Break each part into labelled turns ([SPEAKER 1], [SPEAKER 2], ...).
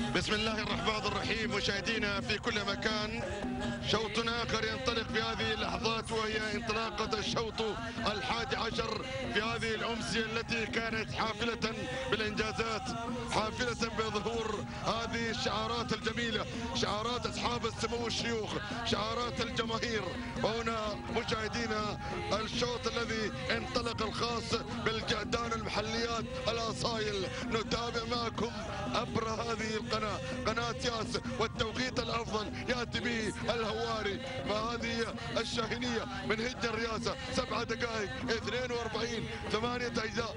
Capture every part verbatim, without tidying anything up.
[SPEAKER 1] بسم الله الرحمن الرحيم. مشاهدينا في كل مكان، شوط آخر ينطلق في هذه اللحظات، وهي انطلاقة الشوط الحادي عشر في هذه الأمسية التي كانت حافلة بالإنجازات، حافلة بظهور هذه الشعارات الجميلة، شعارات أصحاب السمو الشيوخ، شعارات الجماهير. وهنا مشاهدينا الشوط الذي انطلق الخاص بالجعدان المحليات الأصايل، نتابع معكم عبر هذه القناة، قناة ياس، والتوقيت الأفضل يأتي به الهواري مع هذه الشاهينية من هج الرياسة. سبعة دقائق اثنين وأربعين، ثمانية أجزاء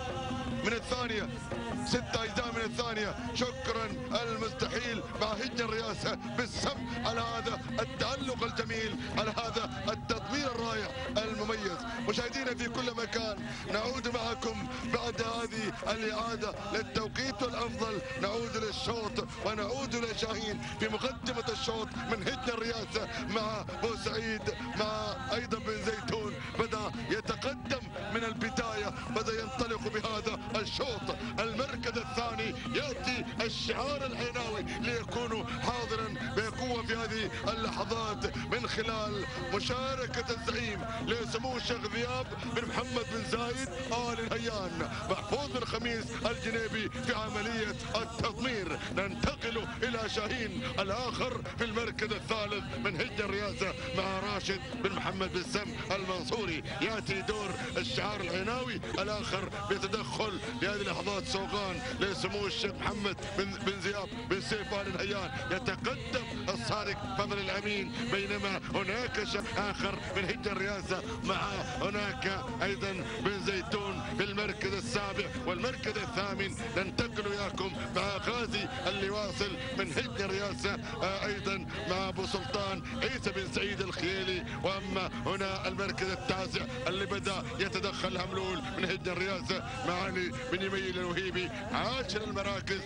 [SPEAKER 1] من الثانية، ستة أجزاء من الثانية. شكرا المستحيل مع هج الرياسة بالسم على هذا التألق الجميل، على هذا التطوير الرائع المميز. مشاهدينا في كل مكان، نعود معكم بعد هذه الإعادة للتوقيت الأفضل، نعود للشوط ونعود لشاهين في مقدمة الشوط من هج الرياسة مع بوسعيد، مع أيضا بن زيتون. بدأ يتقدم من البداية، بدأ ينطلق بهذا الشوط. المركز الثاني يأتي الشعار العيناوي ليكون حاضرا بقوة في هذه اللحظات من خلال مشاركة الزعيم لسمو الشيخ ذياب بن محمد بن زايد آل نهيان، محفوظ بن خميس الجنيبي في عملية التضمير. ننتقل إلى شاهين الآخر في المركز الثالث من هج الرياسة مع راشد بن محمد بن سم المنصوري. يأتي دور الشعار العيناوي الآخر بتدخل في هذه اللحظات سوغان لسمو الشيخ محمد بن, بن زياب بن سيف آل نهيان. يتقدم الصادق فضل الأمين، بينما هناك شيء آخر من هج الرياسة مع هناك أيضا بن زيتون في المركز السابع والمركز الثامن. ننتقل وياكم مع غازي اللي واصل من هج الرياسة آه أيضا مع أبو سلطان عيسى بن سعيد الخيالي. وأما هنا المركز التاسع اللي بدأ يتدخل هملول من هج الرياسة مع علي بن يميل الوهيبي. عاشر المراكز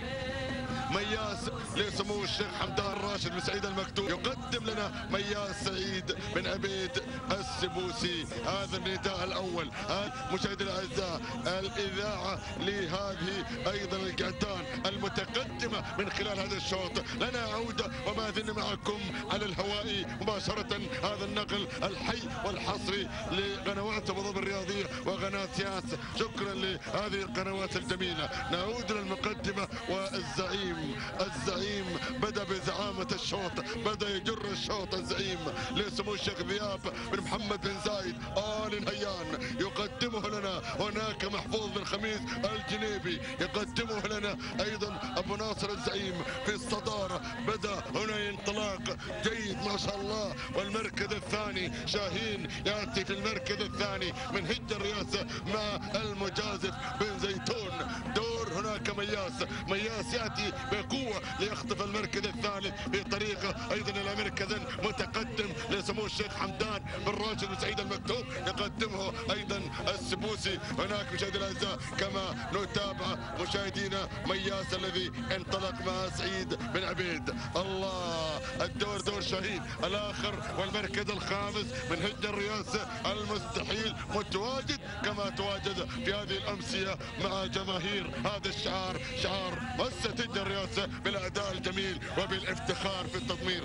[SPEAKER 1] مياس لسمو الشيخ حمدان راشد بن سعيد المكتوم، يقدم لنا مياس سعيد بن عبيد السبوسي. هذا النداء الأول. مشاهدينا الأعزاء، الإذاعة لهذه أيضا الجعدان المتقدمة من خلال هذا الشوط. لنا عودة وما زلنا معكم على الهواء مباشرة. هذا النقل الحي والحصري لقنوات أبو ظبي الرياضية وقناة ياس. شكرا لهذه القنوات الجميلة. نعود للمقدمة والزعيم. الزعيم بدأ بزعامة الشوط، بدأ يجر الشوط الزعيم لسمو الشيخ ذياب بن محمد بن زايد آل نهيان. يقدمه لنا هناك محفوظ بن خميس الجنيبي، يقدمه لنا أيضا أبو ناصر الزعيم في الصدارة. بدأ هنا انطلاق جيد ما شاء الله. والمركز الثاني شاهين يأتي في المركز الثاني من هج الرياسة مع المجازف بن زيتون. دور هناك مياس، مياس يأتي بقوة ليخطف المركز الثالث بطريقة أيضا إلى مركز متقدم لسمو الشيخ حمدان بن راشد بن سعيد المكتوم، يقدمه أيضا السبوسي. هناك مشاهدينا الأعزاء كما نتابع مشاهدينا مياس الذي انطلق مع سعيد بن عبيد. الله، الدور دور شاهين الآخر والمركز الخامس من هج الرياسة المستحيل متواجد كما تواجد في هذه الأمسية مع جماهير هذا الشعار، شعار مؤسسة هج الرياسة بالأداء الجميل وبالافتخار في التضمير.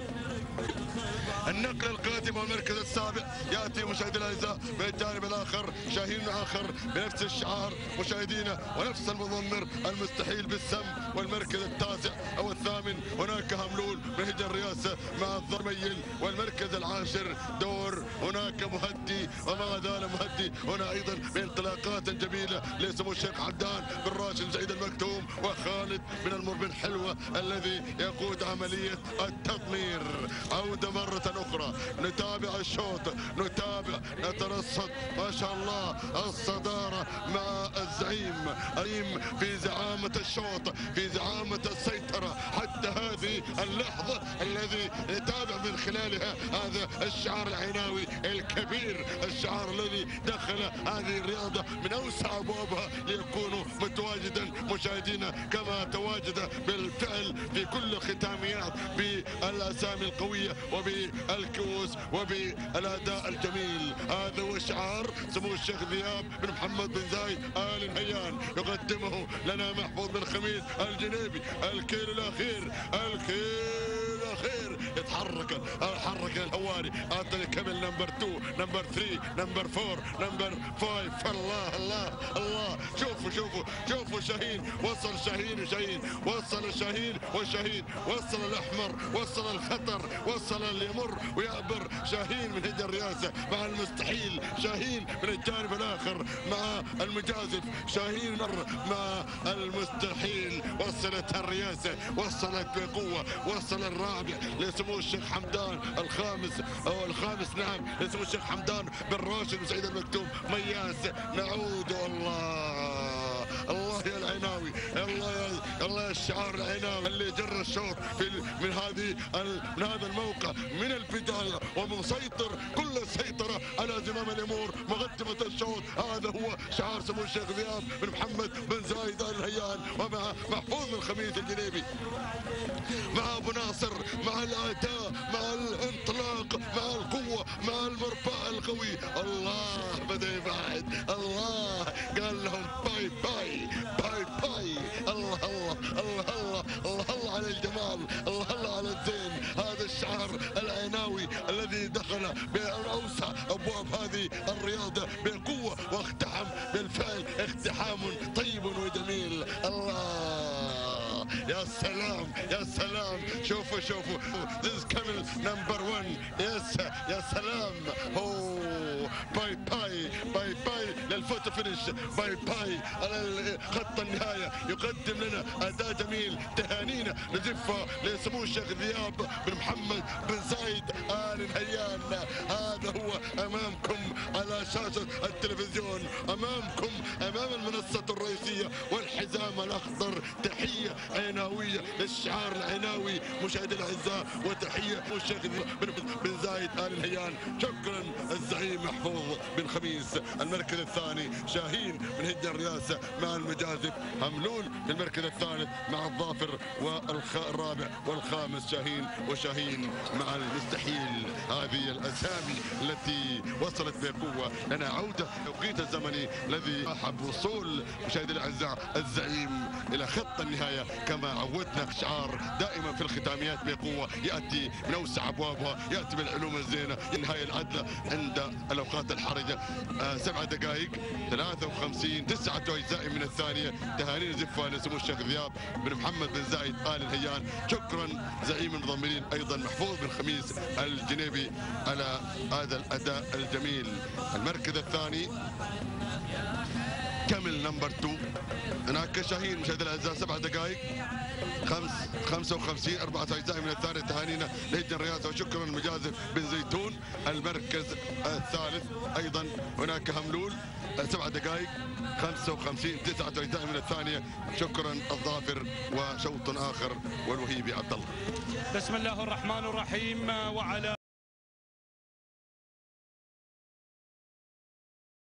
[SPEAKER 1] النقل القادم والمركز السابع ياتي مشاهدينا الاعزاء من الجانب الاخر، شاهين اخر بنفس الشعار مشاهدينا ونفس المضمر المستحيل بالسم. والمركز التاسع او الثامن هناك هملول من هج الرياسه مع الضرميل. والمركز العاشر دور هناك مهدي وما زال مهدي هنا ايضا بانطلاقات جميله لسمو الشيخ حمدان بن راشد بن سعيد المكتوم وخالد بن المر بن حلوه الذي يقود عمليه التضمير. عوده مره اخرى، نتابع الشوط، نتابع، نترصد ما شاء الله الصداره مع الزعيم الزعيم في زعامه الشوط، في زعامه السيطره حتى هذه اللحظه الذي نتابع من خلالها هذا الشعار العيناوي الكبير، الشعار الذي دخل هذه الرياضه من اوسع ابوابها ليكون متواجدا مشاهدينا كما تواجد بالفعل نحتفل في كل الختاميات بالاسامي القويه وبالكؤوس وبالاداء الجميل. هذا هو شعار سمو الشيخ ذياب بن محمد بن زايد آل نهيان، يقدمه لنا محفوظ بن خميس الجنيبي. الكيل الاخير، الكيل الاخير، يتحرك حرك الهواري. اعطني كمل نمبر اثنين، نمبر ثلاثة، نمبر أربعة، نمبر خمسة. الله الله الله، شوفوا شوفوا شوفوا شاهين، وصل شاهين وشاهين، وصل شاهين وشاهين، وصل الاحمر، وصل الخطر، وصل اللي يمر ويعبر. شاهين من هدى الرئاسه مع المستحيل، شاهين من الجانب الاخر مع المجازف، شاهين مر مع المستحيل. وصلت الرئاسه، وصلت بقوه، وصل الرابع لسمو الشيخ حمدان الخامس او الخامس نعم لسمو الشيخ حمدان بن راشد وسعيد المكتوم مياس. نعود والله الله يا العناوي، الله يا الله يا الشعار العناوي اللي جر الشوط في من هذه من هذا الموقع من البدايه ومسيطر كل السيطره على زمام الامور مقدمه الشوط. هذا هو شعار سمو الشيخ ذياب بن محمد بن زايد ال نهيان ومع محفوظ بن خميس الجنيبي، مع ابو ناصر، مع الاداء، مع الانطلاق، مع القوه، مع المرفأ القوي. الله بدا يبعد، الله قال لهم باي باي باي باي. الله الله الله الله الله الله على الجمال، الله الله على الزين. هذا الشعار العناوي الذي دخل باوسع ابواب هذه الرياضه بقوه واقتحم بالفعل اقتحام طيب وجميل. الله يا سلام يا سلام، شوفوا شوفوا this is coming number one. يس يا سلام. اوه باي باي باي باي للفوتو فينش، باي باي على خط النهايه. يقدم لنا اداء جميل، تهانينا نزفها لسمو الشيخ ذياب بن محمد بن زايد ال نهيان. هذا هو امامكم على شاشه التلفزيون، امامكم امام المنصه الرئيسيه والحزام الاخضر. تحيه عناويه للشعار العناوي مشاهدي الاعزاء، وتحيه للشيخ بن زايد ال نهيان. شكرا الزعيم محفوظ بن خميس. المركز الثاني شاهين من هدى الرئاسه مع المجازف، هملول في المركز الثالث مع الظافر، والرابع والخامس شاهين وشاهين مع المستحيل. هذه الاسامي التي وصلت بقوه. لنا عوده توقيت الزمني الذي حب وصول مشاهدي الاعزاء الزعيم الى خط النهايه كما عودنا. شعار دائما في الختاميات بقوه، ياتي من اوسع ابوابها، ياتي بالعلوم الزينه. النهايه العدله عند الاوقات الحرجه. آه سبع دقائق ثلاثة وخمسين تسعة اجزاء من الثانيه. تهاني زفه لسمو الشيخ ذياب بن محمد بن زايد ال نهيان. شكرا زعيم المنظمين ايضا محفوظ بن خميس الجنيبي على هذا الاداء الجميل. المركز الثاني كمل نمبر اثنين. هناك شاهين مشاهدي الاعزاء سبع دقائق خمس خمسة وخمسين أربعة أجزاء من الثانية. تهانينا لهجن الرئاسة وشكرا المجازف بن زيتون. المركز الثالث أيضا هناك هملول سبع دقائق خمسة وخمسين تسعة أجزاء من الثانية. شكرا الظافر وشوط آخر والوهيبي عبد الله.
[SPEAKER 2] بسم الله الرحمن الرحيم. وعلى